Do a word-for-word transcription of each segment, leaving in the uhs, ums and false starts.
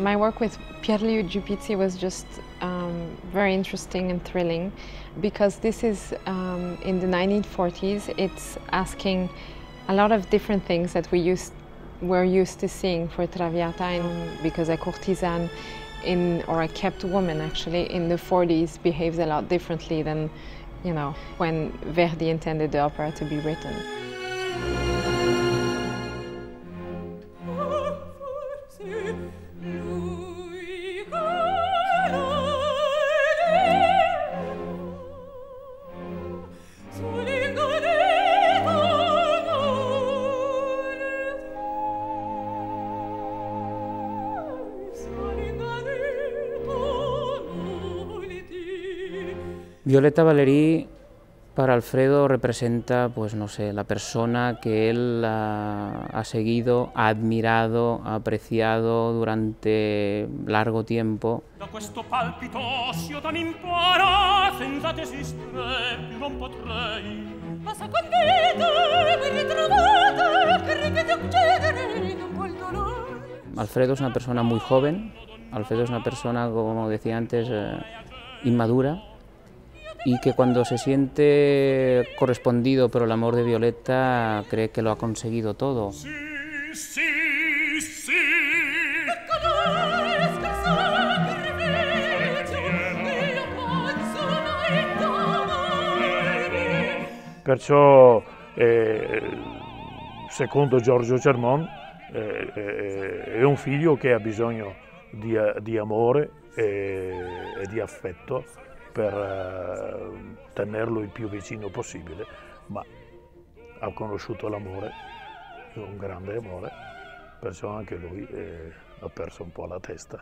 My work with Pierluigi Pizzi was just um, very interesting and thrilling because this is um, in the nineteen forties. It's asking a lot of different things that we used, we're used to seeing for Traviata, and because a courtesan in, or a kept woman actually, in the forties behaves a lot differently than, you know, when Verdi intended the opera to be written. Violetta Valéry para Alfredo representa, pues no sé, la persona que él ha, ha seguido, ha admirado, ha apreciado durante largo tiempo. Da questo palpito osio tan impara, senza desistere più non potrei. Passa con vita, mi ritrovate, che ripete uccidere non vuol dolore. Alfredo es una persona muy joven, Alfredo es una persona, como decía antes, eh, inmadura, y que cuando se siente correspondido por el amor de Violetta cree que lo ha conseguido todo. Sí, sí, sí. Perciò, eh, secondo Giorgio Cermon, eh, eh, è un figlio che ha bisogno di, di amore e, e di affetto per uh, tenerlo il più vicino possibile, ma ha conosciuto l'amore, un grande amore, perciò anche lui eh, ha perso un po' la testa.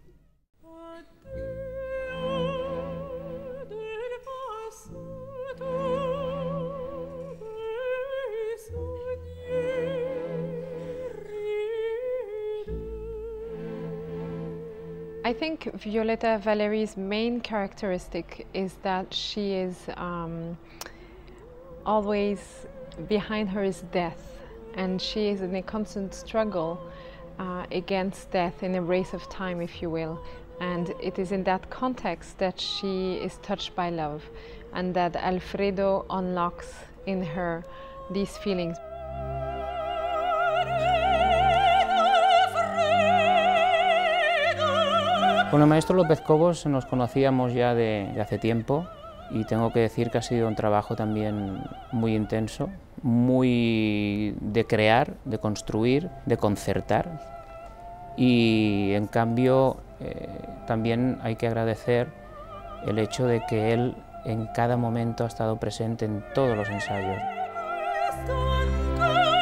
I think Violetta Valéry's main characteristic is that she is um, always, behind her is death, and she is in a constant struggle uh, against death, in a race of time, if you will. And it is in that context that she is touched by love, and that Alfredo unlocks in her these feelings. Con el maestro López Cobos nos conocíamos ya de, de hace tiempo, y tengo que decir que ha sido un trabajo también muy intenso, muy de crear, de construir, de concertar, y en cambio eh, también hay que agradecer el hecho de que él en cada momento ha estado presente en todos los ensayos.